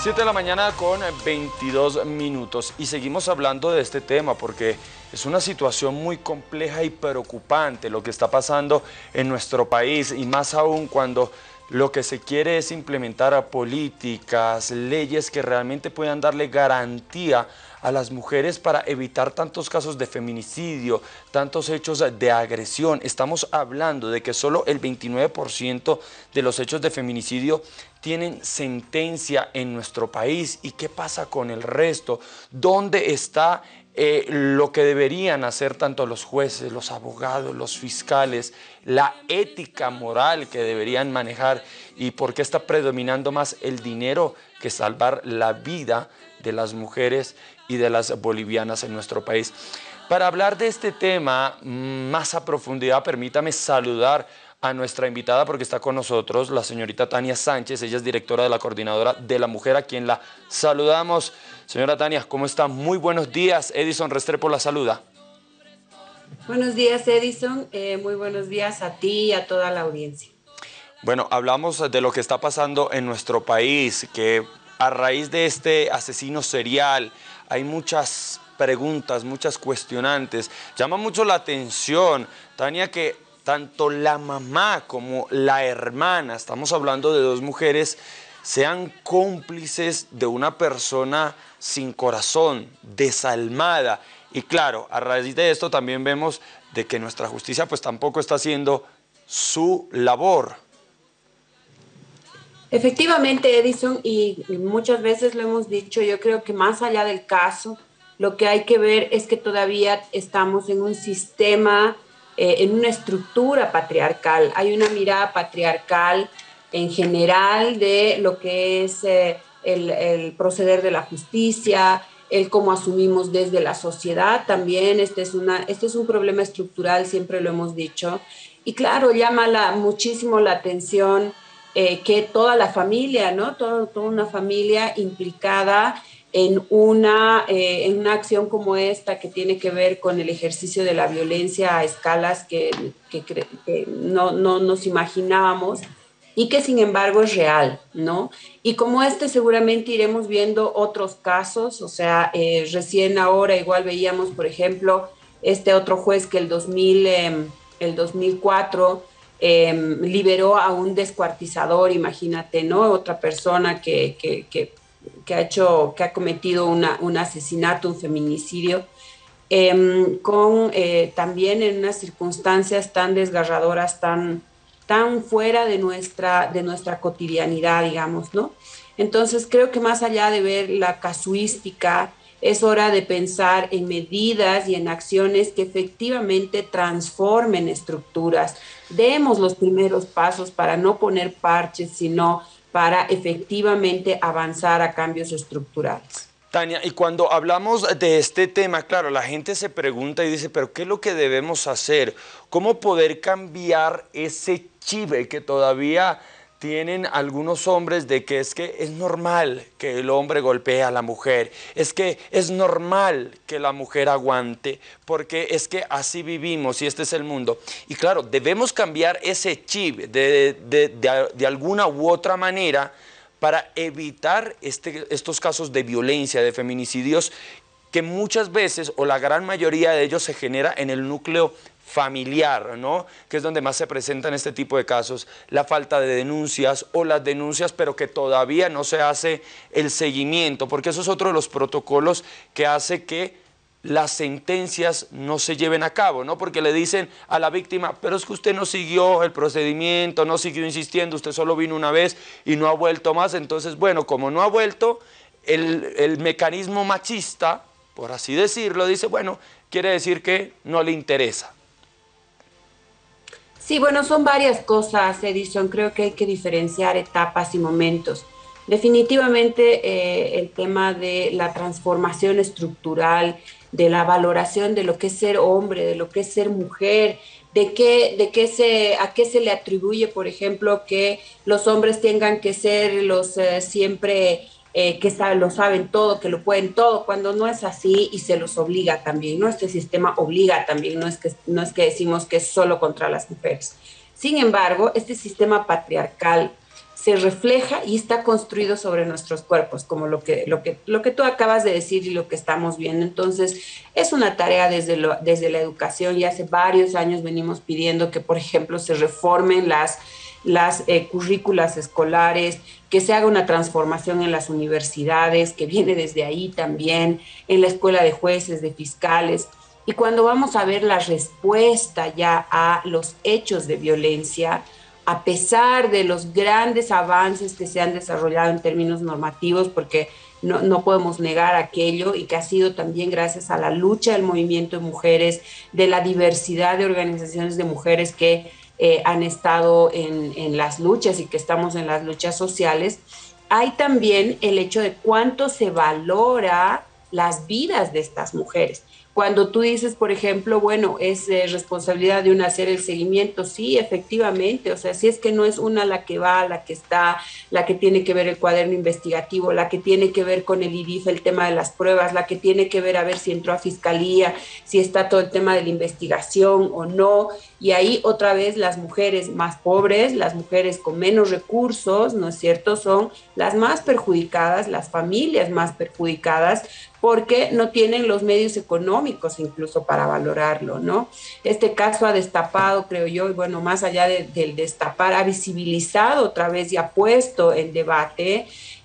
7 de la mañana con 22 minutos y seguimos hablando de este tema porque es una situación muy compleja y preocupante lo que está pasando en nuestro país, y más aún cuando lo que se quiere es implementar a políticas, leyes que realmente puedan darle garantía a las mujeres para evitar tantos casos de feminicidio, tantos hechos de agresión. Estamos hablando de que solo el 29% de los hechos de feminicidio tienen sentencia en nuestro país. ¿Y qué pasa con el resto? ¿Dónde está lo que deberían hacer tanto los jueces, los abogados, los fiscales, la ética moral que deberían manejar? ¿Y por qué está predominando más el dinero que salvar la vida de las mujeres y de las bolivianas en nuestro país? Para hablar de este tema más a profundidad, permítame saludar a nuestra invitada porque está con nosotros la señorita Tania Sánchez. Ella es directora de la Coordinadora de la Mujer, a quien la saludamos. Señora Tania, ¿cómo está? Muy buenos días. Edison Restrepo la saluda. Buenos días, Edison. Muy buenos días a ti y a toda la audiencia. Bueno, hablamos de lo que está pasando en nuestro país, que a raíz de este asesino serial hay muchas preguntas, muchas cuestionantes. Llama mucho la atención, Tania, que tanto la mamá como la hermana, estamos hablando de dos mujeres, sean cómplices de una persona sin corazón, desalmada. Y claro, a raíz de esto también vemos de que nuestra justicia pues tampoco está haciendo su labor. Efectivamente, Edison, y muchas veces lo hemos dicho, yo creo que más allá del caso, lo que hay que ver es que todavía estamos en un sistema, en una estructura patriarcal. Hay una mirada patriarcal en general de lo que es el proceder de la justicia, el cómo asumimos desde la sociedad también. Este es un problema estructural, siempre lo hemos dicho. Y claro, muchísimo la atención que toda la familia, ¿no? Toda una familia implicada en una acción como esta que tiene que ver con el ejercicio de la violencia a escalas que no nos imaginábamos y que sin embargo es real, ¿no? Y como este seguramente iremos viendo otros casos, o sea, recién ahora igual veíamos, por ejemplo, este otro juez que el 2004 liberó a un descuartizador, imagínate, ¿no? Otra persona que ha cometido un asesinato, un feminicidio, también en unas circunstancias tan desgarradoras, tan fuera de nuestra cotidianidad, digamos, ¿no? Entonces creo que más allá de ver la casuística, es hora de pensar en medidas y en acciones que efectivamente transformen estructuras. Demos los primeros pasos para no poner parches, sino para efectivamente avanzar a cambios estructurales. Tania, y cuando hablamos de este tema, claro, la gente se pregunta y dice, pero ¿qué es lo que debemos hacer? ¿Cómo poder cambiar ese chive que todavía tienen algunos hombres de que es normal que el hombre golpee a la mujer, es que es normal que la mujer aguante, porque es que así vivimos y este es el mundo? Y claro, debemos cambiar ese chip de alguna u otra manera para evitar estos casos de violencia, de feminicidios, que muchas veces, o la gran mayoría de ellos, se genera en el núcleo familiar, ¿no? Que es donde más se presentan este tipo de casos, la falta de denuncias o las denuncias, pero que todavía no se hace el seguimiento, porque eso es otro de los protocolos que hace que las sentencias no se lleven a cabo, ¿no? Porque le dicen a la víctima, pero es que usted no siguió el procedimiento, no siguió insistiendo, usted solo vino una vez y no ha vuelto más. Entonces, bueno, como no ha vuelto, el mecanismo machista, por así decirlo, dice, bueno, quiere decir que no le interesa. Sí, bueno, son varias cosas, Edison. Creo que hay que diferenciar etapas y momentos. Definitivamente el tema de la transformación estructural, de la valoración de lo que es ser hombre, de lo que es ser mujer, a qué se le atribuye, por ejemplo, que los hombres tengan que ser los siempre lo saben todo, que lo pueden todo, cuando no es así y se los obliga también, ¿no? Este sistema obliga también, no es que decimos que es solo contra las mujeres. Sin embargo, este sistema patriarcal se refleja y está construido sobre nuestros cuerpos, como lo que tú acabas de decir y lo que estamos viendo. Entonces, es una tarea desde la educación, y hace varios años venimos pidiendo que, por ejemplo, se reformen las currículas escolares, que se haga una transformación en las universidades, que viene desde ahí también, en la escuela de jueces, de fiscales. Y cuando vamos a ver la respuesta ya a los hechos de violencia, a pesar de los grandes avances que se han desarrollado en términos normativos, porque no podemos negar aquello, y que ha sido también gracias a la lucha del movimiento de mujeres, de la diversidad de organizaciones de mujeres que han estado en las luchas y que estamos en las luchas sociales, hay también el hecho de cuánto se valora las vidas de estas mujeres. Cuando tú dices, por ejemplo, bueno, es responsabilidad de una hacer el seguimiento, sí, efectivamente, o sea, si es que no es una la que va, la que está, la que tiene que ver el cuaderno investigativo, la que tiene que ver con el IDIF, el tema de las pruebas, la que tiene que ver a ver si entró a fiscalía, si está todo el tema de la investigación o no, y ahí otra vez las mujeres más pobres, las mujeres con menos recursos, ¿no es cierto?, son las más perjudicadas, las familias más perjudicadas, porque no tienen los medios económicos incluso para valorarlo, ¿no? Este caso ha destapado, creo yo, y bueno, más allá del destapar, ha visibilizado otra vez y ha puesto en debate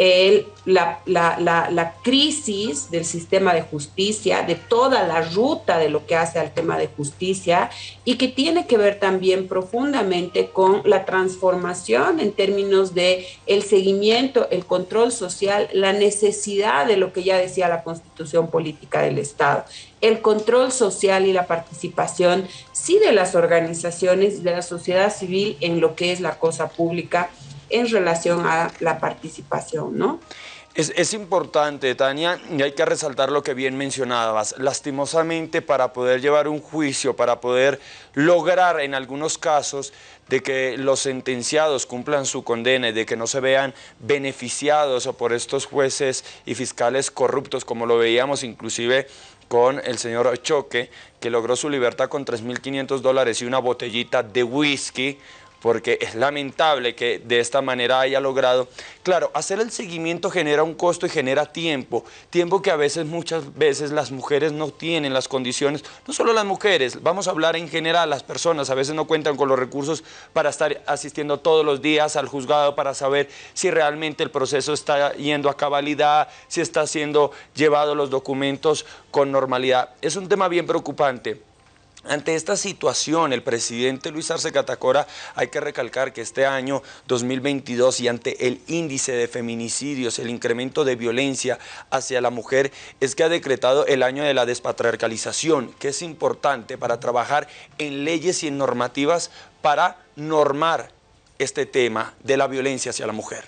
la crisis del sistema de justicia, de toda la ruta de lo que hace al tema de justicia, y que tiene que ver también profundamente con la transformación en términos de el seguimiento, el control social, la necesidad de lo que ya decía la Constitución Política del Estado, el control social y la participación, sí, de las organizaciones, de la sociedad civil en lo que es la cosa pública en relación a la participación, ¿no? Es importante, Tania, y hay que resaltar lo que bien mencionabas. Lastimosamente, para poder llevar un juicio, para poder lograr en algunos casos de que los sentenciados cumplan su condena y de que no se vean beneficiados o por estos jueces y fiscales corruptos, como lo veíamos inclusive con el señor Choque, que logró su libertad con $3.500 y una botellita de whisky, porque es lamentable que de esta manera haya logrado. Claro, hacer el seguimiento genera un costo y genera tiempo que a veces, muchas veces las mujeres no tienen las condiciones, no solo las mujeres, vamos a hablar en general, las personas a veces no cuentan con los recursos para estar asistiendo todos los días al juzgado para saber si realmente el proceso está yendo a cabalidad, si está siendo llevado los documentos con normalidad. Es un tema bien preocupante. Ante esta situación, el presidente Luis Arce Catacora, hay que recalcar que este año 2022 y ante el índice de feminicidios, el incremento de violencia hacia la mujer, es que ha decretado el año de la despatriarcalización, que es importante para trabajar en leyes y en normativas para normar este tema de la violencia hacia la mujer.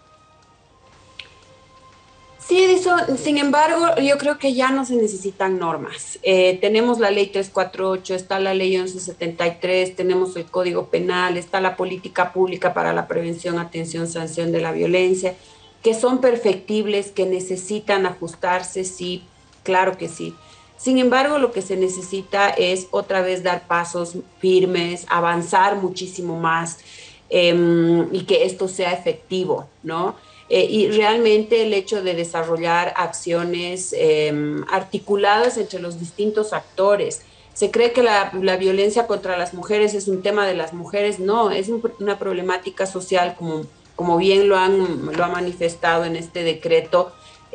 Sí, Edison, sin embargo, yo creo que ya no se necesitan normas. Tenemos la ley 348, está la ley 1173, tenemos el Código Penal, está la política pública para la prevención, atención, sanción de la violencia, que son perfectibles, que necesitan ajustarse, sí, claro que sí. Sin embargo, lo que se necesita es otra vez dar pasos firmes, avanzar muchísimo más, y que esto sea efectivo, ¿no? Y realmente el hecho de desarrollar acciones articuladas entre los distintos actores. Se cree que la violencia contra las mujeres es un tema de las mujeres. No, es una problemática social, como bien lo ha manifestado en este decreto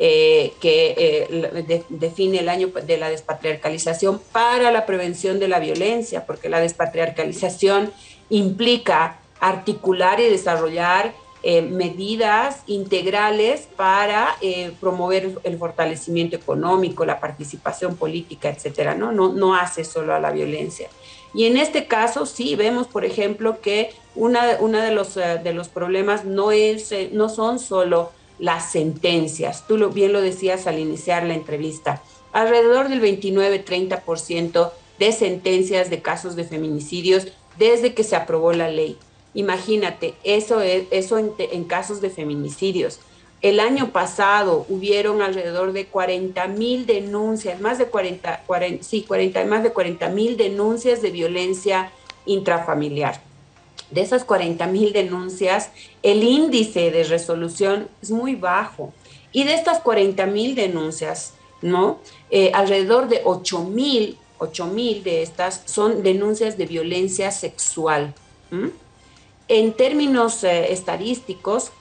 que define el año de la despatriarcalización para la prevención de la violencia, porque la despatriarcalización implica articular y desarrollar medidas integrales para promover el fortalecimiento económico, la participación política, etcétera, ¿no? No hace solo a la violencia. Y en este caso sí vemos, por ejemplo, que una de los problemas no son solo las sentencias. Tú bien lo decías al iniciar la entrevista. Alrededor del 29-30% de sentencias de casos de feminicidios desde que se aprobó la ley. Imagínate, eso en casos de feminicidios. El año pasado hubieron alrededor de 40.000 denuncias, más de 40.000 denuncias de violencia intrafamiliar. De esas 40.000 denuncias, el índice de resolución es muy bajo. Y de estas 40.000 denuncias, ¿no? Alrededor de 8.000 de estas son denuncias de violencia sexual. ¿M? En términos estadísticos,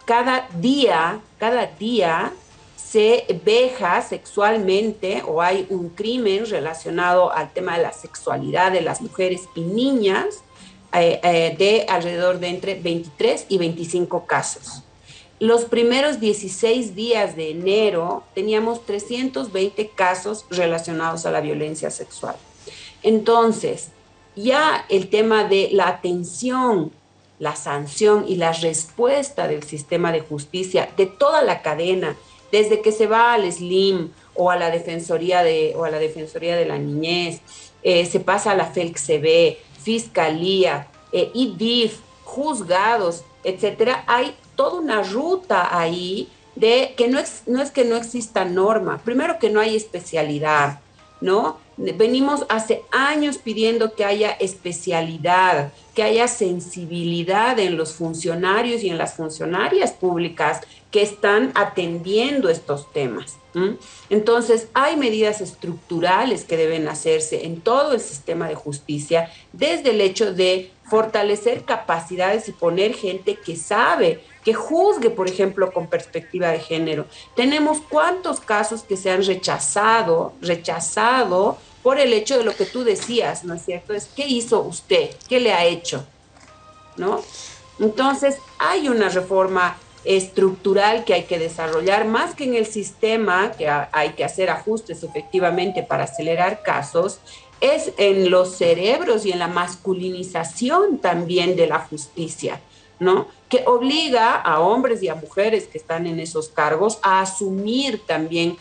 cada día se veja sexualmente o hay un crimen relacionado al tema de la sexualidad de las mujeres y niñas de alrededor de entre 23 y 25 casos. Los primeros 16 días de enero teníamos 320 casos relacionados a la violencia sexual. Entonces, ya el tema de la atención, la sanción y la respuesta del sistema de justicia, de toda la cadena, desde que se va al SLIM o a la Defensoría de la Niñez, se pasa a la FELCB, Fiscalía, IDIF, juzgados, etcétera, hay toda una ruta ahí de que no es que no exista norma, primero que no hay especialidad, ¿no? Venimos hace años pidiendo que haya especialidad, que haya sensibilidad en los funcionarios y en las funcionarias públicas que están atendiendo estos temas. ¿M? Entonces, hay medidas estructurales que deben hacerse en todo el sistema de justicia, desde el hecho de fortalecer capacidades y poner gente que sabe, que juzgue, por ejemplo, con perspectiva de género. Tenemos cuántos casos que se han rechazado por el hecho de lo que tú decías, ¿no es cierto? Es, ¿qué hizo usted? ¿Qué le ha hecho? ¿No? Entonces, hay una reforma estructural que hay que desarrollar, más que en el sistema, que hay que hacer ajustes efectivamente para acelerar casos, es en los cerebros y en la masculinización también de la justicia, ¿no? Que obliga a hombres y a mujeres que están en esos cargos a asumir también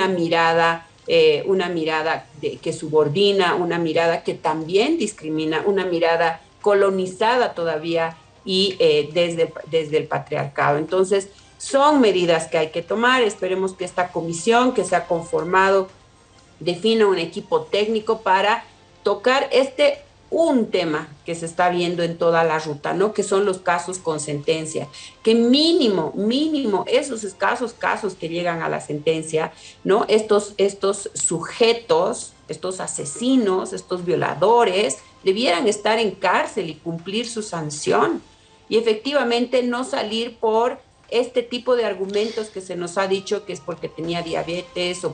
una mirada que subordina, una mirada que también discrimina, una mirada colonizada todavía y desde el patriarcado. Entonces, son medidas que hay que tomar. Esperemos que esta comisión que se ha conformado defina un equipo técnico para tocar un tema que se está viendo en toda la ruta, ¿no? Que son los casos con sentencia, que mínimo, esos escasos casos que llegan a la sentencia, ¿no? Estos sujetos, estos asesinos, estos violadores, debieran estar en cárcel y cumplir su sanción. Y efectivamente no salir por este tipo de argumentos que se nos ha dicho que es porque tenía diabetes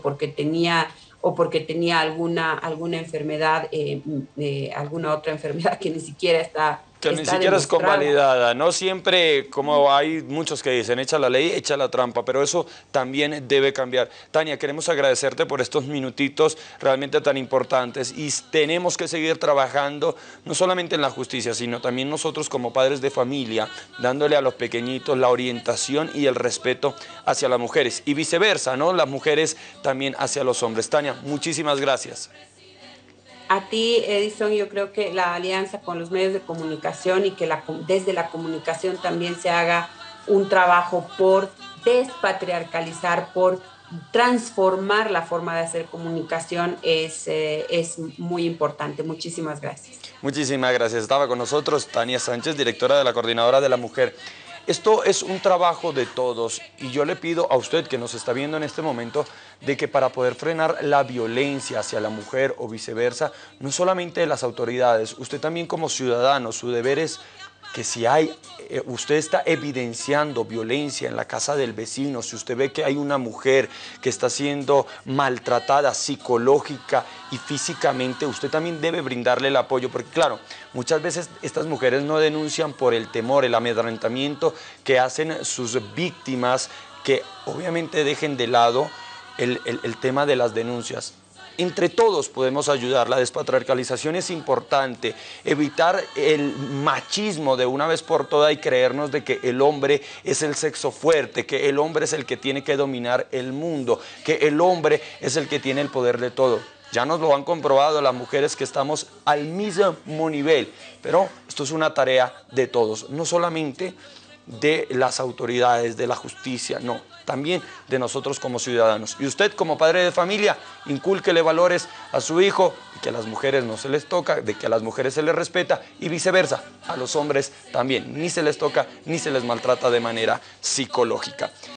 o porque tenía alguna enfermedad, alguna otra enfermedad que ni siquiera Que ni está siquiera es demostrada. convalidada, no siempre, como hay muchos que dicen, echa la ley, echa la trampa, pero eso también debe cambiar. Tania, queremos agradecerte por estos minutitos realmente tan importantes y tenemos que seguir trabajando, no solamente en la justicia, sino también nosotros como padres de familia, dándole a los pequeñitos la orientación y el respeto hacia las mujeres y viceversa, ¿no? Las mujeres también hacia los hombres. Tania, muchísimas gracias. A ti, Edison, yo creo que la alianza con los medios de comunicación y que desde la comunicación también se haga un trabajo por despatriarcalizar, por transformar la forma de hacer comunicación es muy importante. Muchísimas gracias. Muchísimas gracias. Estaba con nosotros Tania Sánchez, directora de la Coordinadora de la Mujer. Esto es un trabajo de todos y yo le pido a usted que nos está viendo en este momento de que para poder frenar la violencia hacia la mujer o viceversa, no solamente de las autoridades, usted también como ciudadano, su deber es que si usted está evidenciando violencia en la casa del vecino, si usted ve que hay una mujer que está siendo maltratada psicológica y físicamente, usted también debe brindarle el apoyo, porque claro, muchas veces estas mujeres no denuncian por el temor, el amedrentamiento que hacen sus víctimas, que obviamente dejen de lado el tema de las denuncias. Entre todos podemos ayudar, la despatriarcalización es importante, evitar el machismo de una vez por todas y creernos de que el hombre es el sexo fuerte, que el hombre es el que tiene que dominar el mundo, que el hombre es el que tiene el poder de todo. Ya nos lo han comprobado las mujeres que estamos al mismo nivel, pero esto es una tarea de todos, no solamente de las autoridades, de la justicia, no, también de nosotros como ciudadanos. Y usted como padre de familia, incúlquele valores a su hijo, de que a las mujeres no se les toca, de que a las mujeres se les respeta y viceversa, a los hombres también, ni se les toca ni se les maltrata de manera psicológica.